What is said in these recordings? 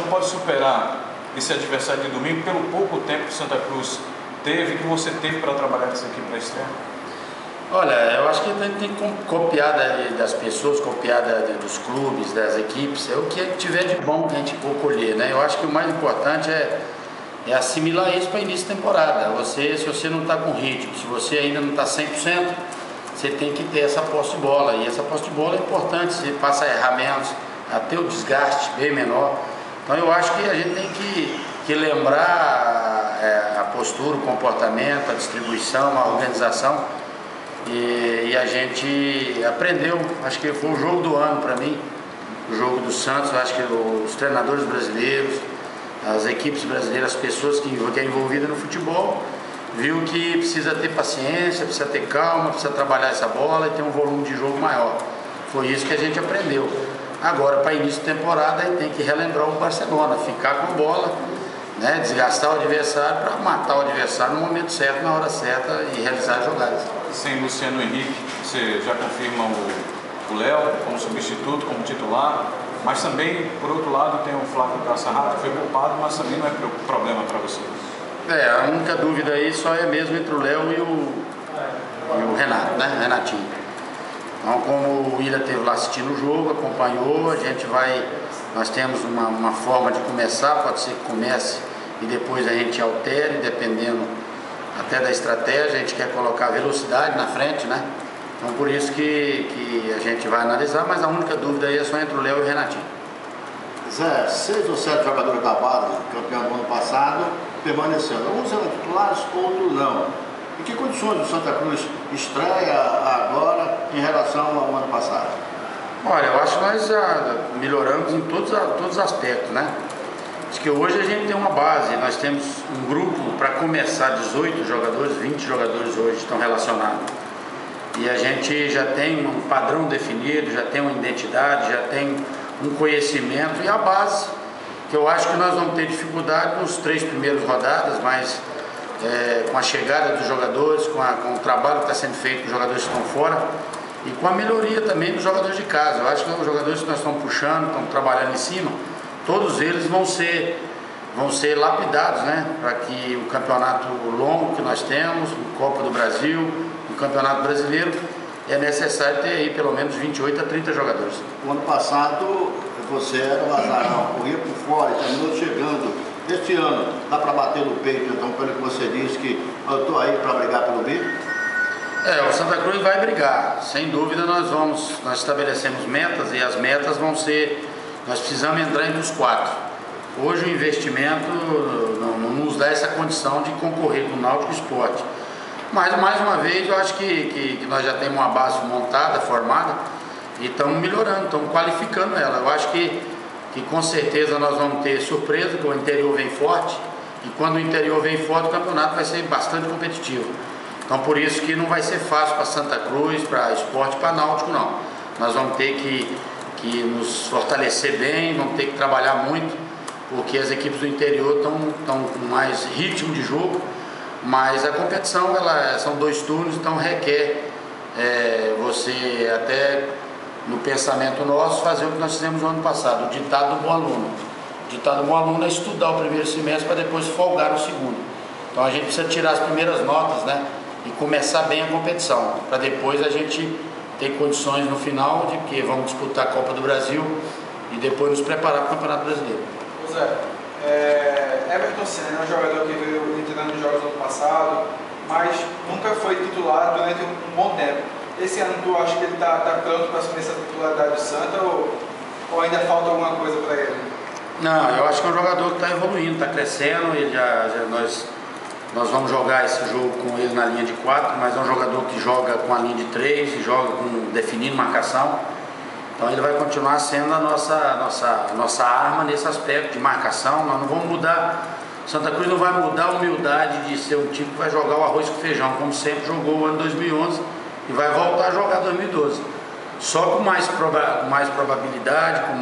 pode superar esse adversário de domingo pelo pouco tempo que o Santa Cruz teve, que você teve para trabalhar nessa equipe para estreia? Olha, eu acho que a gente tem que copiar das pessoas, copiar dos clubes, das equipes, é o que tiver de bom que a gente for colher, né? Eu acho que o mais importante é assimilar isso para início de temporada. Se você não está com ritmo, se você ainda não está 100%, você tem que ter essa posse de bola, e essa posse de bola é importante, você passa a errar menos, a ter o desgaste bem menor. Então eu acho que a gente tem que lembrar a postura, o comportamento, a distribuição, a organização, e a gente aprendeu. Acho que foi o jogo do ano para mim, o jogo do Santos. Eu acho que os treinadores brasileiros, as equipes brasileiras, as pessoas que é envolvida no futebol, viu que precisa ter paciência, precisa ter calma, precisa trabalhar essa bola e ter um volume de jogo maior. Foi isso que a gente aprendeu. Agora, para início de temporada, a gente tem que relembrar o Barcelona, ficar com a bola, né, desgastar o adversário para matar o adversário no momento certo, na hora certa, e realizar as jogadas. Sem Luciano Henrique, você já confirma o Léo como substituto, como titular, mas também, por outro lado, tem o Flávio Caçarrato, que foi poupado, mas também não é problema para você. A única dúvida aí só é mesmo entre o Léo e o Renato, né? Renatinho. Então, como o Willian esteve lá assistindo o jogo, acompanhou, nós temos uma forma de começar, pode ser que comece e depois a gente altere, dependendo até da estratégia. A gente quer colocar velocidade na frente, né? Então por isso que a gente vai analisar, mas a única dúvida aí é só entre o Léo e o Renatinho. Zé, 6 ou 7 jogadores da base, campeão do ano passado, permanecendo. Alguns eram titulares, outros não. Em que condições o Santa Cruz estreia agora em relação ao ano passado? Olha, eu acho que nós já melhoramos em todos os aspectos, né? Acho que hoje a gente tem uma base, nós temos um grupo para começar, 18 jogadores, 20 jogadores hoje estão relacionados. E a gente já tem um padrão definido, já tem uma identidade, já tem um conhecimento, e a base, que eu acho que nós vamos ter dificuldade nos 3 primeiros rodadas, mas com a chegada dos jogadores, com o trabalho que está sendo feito com os jogadores que estão fora, e com a melhoria também dos jogadores de casa. Eu acho que os jogadores que nós estamos puxando, estamos trabalhando em cima, todos eles vão ser lapidados, né? Para que o campeonato longo que nós temos, o Copa do Brasil, o Campeonato Brasileiro, é necessário ter aí pelo menos 28 a 30 jogadores. O ano passado você era o azarão, corria por fora e terminou chegando. Este ano dá para bater no peito, então, pelo que você disse, que eu estou aí para brigar pelo bico? O Santa Cruz vai brigar, sem dúvida. Nós estabelecemos metas, e as metas vão ser, nós precisamos entrar entre os 4. Hoje o investimento não nos dá essa condição de concorrer com o Náutico Sport. Mas, mais uma vez, eu acho que nós já temos uma base montada, formada, e estamos melhorando, estamos qualificando ela. Eu acho que com certeza nós vamos ter surpresa, porque o interior vem forte, e quando o interior vem forte, o campeonato vai ser bastante competitivo. Então por isso que não vai ser fácil para Santa Cruz, para Sport, para Náutico, não. Nós vamos ter que nos fortalecer bem, vamos ter que trabalhar muito, porque as equipes do interior estão com mais ritmo de jogo, mas a competição, são 2 turnos, então requer você até, no pensamento nosso, fazer o que nós fizemos no ano passado, o ditado do bom aluno. O ditado do bom aluno é estudar o primeiro semestre para depois folgar no segundo. Então a gente precisa tirar as primeiras notas, né, e começar bem a competição, para depois a gente ter condições no final de que vamos disputar a Copa do Brasil e depois nos preparar para o Campeonato Brasileiro. Zé, Everton Senna é um jogador que veio entrando nos jogos do ano passado, mas nunca foi titular durante um bom tempo. Esse ano tu acha que ele está pronto para assumir essa titularidade do Santa, ou ainda falta alguma coisa para ele? Não, eu acho que é um jogador que está evoluindo, está crescendo. Nós vamos jogar esse jogo com ele na linha de 4, mas é um jogador que joga com a linha de 3 e joga definindo marcação. Então ele vai continuar sendo a nossa arma nesse aspecto de marcação. Nós não vamos mudar, Santa Cruz não vai mudar a humildade de ser um time que vai jogar o arroz com feijão, como sempre jogou o ano 2011, e vai voltar a jogar 2012. Só com mais probabilidade, com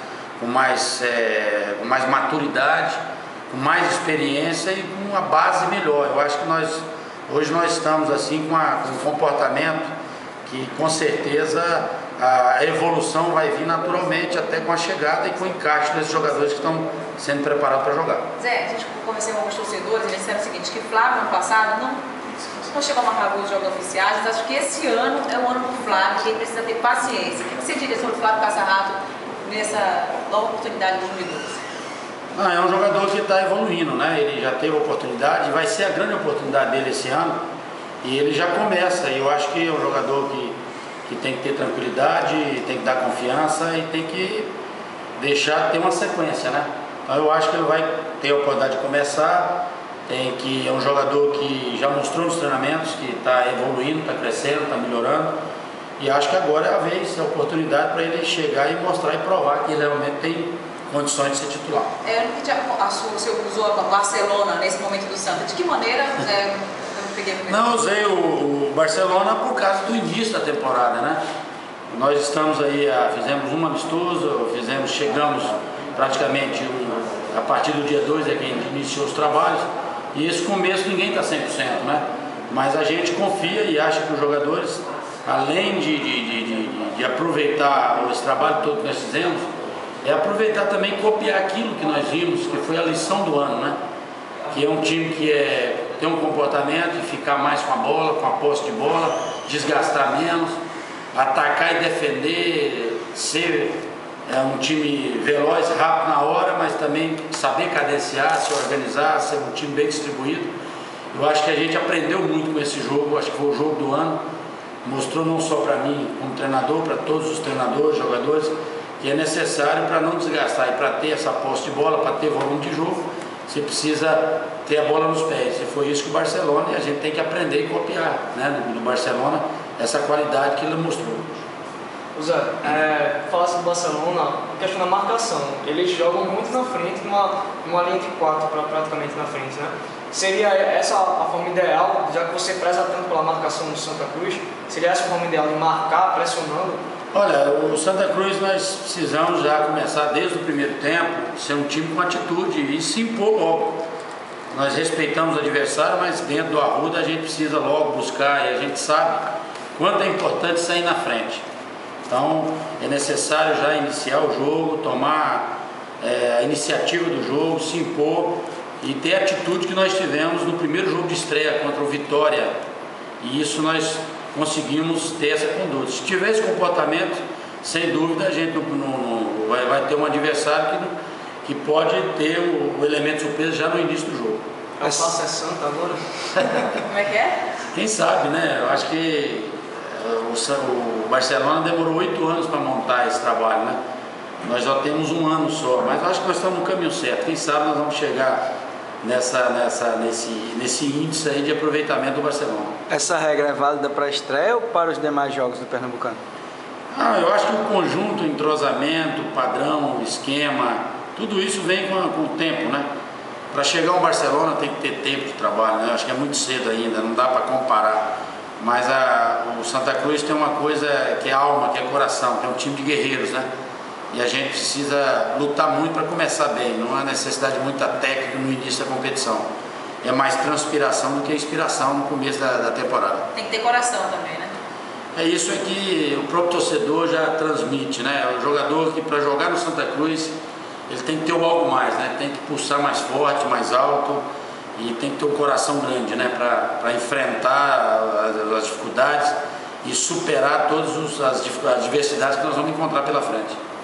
mais maturidade, com mais experiência e com uma base melhor. Eu acho que hoje nós estamos assim com um comportamento que com certeza a evolução vai vir naturalmente até com a chegada e com o encaixe desses jogadores que estão sendo preparados para jogar. Zé, a gente conversou com alguns torcedores e eles disseram o seguinte, que Flávio no passado não chegou a marcar os jogos oficiais, mas acho que esse ano é o ano do Flávio, que ele precisa ter paciência. O que você diria sobre o Flávio Caça-Rato nessa nova oportunidade de 2012? É um jogador que está evoluindo, né? Ele já teve oportunidade, vai ser a grande oportunidade dele esse ano e ele já começa. E eu acho que é um jogador que tem que ter tranquilidade, tem que dar confiança e tem que deixar ter uma sequência, né? Então eu acho que ele vai ter a oportunidade de começar. É um jogador que já mostrou nos treinamentos que está evoluindo, está crescendo, está melhorando. E acho que agora é a vez, é a oportunidade para ele chegar e mostrar e provar que ele realmente tem condições de ser titular. Você usou a Barcelona nesse momento do Santa. De que maneira, Zé? Não, eu usei o Barcelona por causa do início da temporada, né? Nós estamos aí, fizemos um amistoso, chegamos praticamente a partir do dia 2 é que a gente iniciou os trabalhos. E esse começo ninguém está 100%, né? Mas a gente confia e acha que os jogadores, além de aproveitar esse trabalho todo que nós fizemos, é aproveitar também e copiar aquilo que nós vimos, que foi a lição do ano, né? Que é um time que tem um comportamento de ficar mais com a bola, com a posse de bola, desgastar menos, atacar e defender, ser um time veloz, rápido na hora, mas também saber cadenciar, se organizar, ser um time bem distribuído. Eu acho que a gente aprendeu muito com esse jogo, acho que foi o jogo do ano, mostrou não só para mim como treinador, para todos os treinadores, jogadores, que é necessário para não desgastar e para ter essa posse de bola, para ter volume de jogo, você precisa ter a bola nos pés. E foi isso que o Barcelona, e a gente tem que aprender e copiar, né, no Barcelona, essa qualidade que ele mostrou. Zé, falasse do Barcelona, a questão da marcação. Eles jogam muito na frente, numa linha de 4 praticamente na frente, né? Seria essa a forma ideal, já que você preza tanto pela marcação do Santa Cruz, seria essa a forma ideal de marcar, pressionando? Olha, o Santa Cruz nós precisamos já começar desde o primeiro tempo, ser um time com atitude e se impor logo. Nós respeitamos o adversário, mas dentro do Arruda a gente precisa logo buscar e a gente sabe quanto é importante sair na frente. Então é necessário já iniciar o jogo, tomar a iniciativa do jogo, se impor e ter a atitude que nós tivemos no primeiro jogo de estreia contra o Vitória. E isso nós conseguimos ter essa conduta. Se tiver esse comportamento, sem dúvida a gente vai ter um adversário que pode ter o elemento surpresa já no início do jogo. É o passo é Santa agora? Como é que é? Quem sabe, né? Eu acho que o Barcelona demorou 8 anos para montar esse trabalho, né? Nós já temos um ano só, mas eu acho que nós estamos no caminho certo. Quem sabe nós vamos chegar nesse índice aí de aproveitamento do Barcelona. Essa regra é válida para a estreia ou para os demais jogos do Pernambucano? Eu acho que o conjunto, o entrosamento, o padrão, o esquema, tudo isso vem com o tempo, né? Para chegar ao Barcelona tem que ter tempo de trabalho, né? Eu acho que é muito cedo ainda, não dá para comparar. Mas o Santa Cruz tem uma coisa que é alma, que é coração, que é um time de guerreiros, né? E a gente precisa lutar muito para começar bem, não há necessidade de muita técnica no início da competição. É mais transpiração do que inspiração no começo da temporada. Tem que ter coração também, né? É isso que o próprio torcedor já transmite, né? O jogador que para jogar no Santa Cruz, ele tem que ter algo mais, né? Tem que pulsar mais forte, mais alto e tem que ter um coração grande, né? Para enfrentar as dificuldades e superar todas as adversidades que nós vamos encontrar pela frente.